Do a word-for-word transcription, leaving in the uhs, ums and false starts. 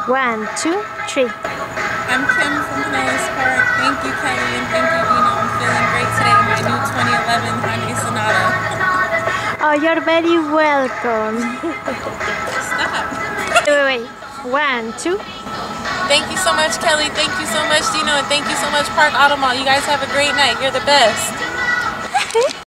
One, two, three. I'm Kim from Pinellas Park. Thank you, Kelly, and thank you, Dino. I'm feeling great today in my new twenty eleven Hyundai Sonata. Oh, you're very welcome. Stop. Wait, wait, wait. One, two. Thank you so much, Kelly. Thank you so much, Dino. And thank you so much, Park Auto Mall. You guys have a great night. You're the best.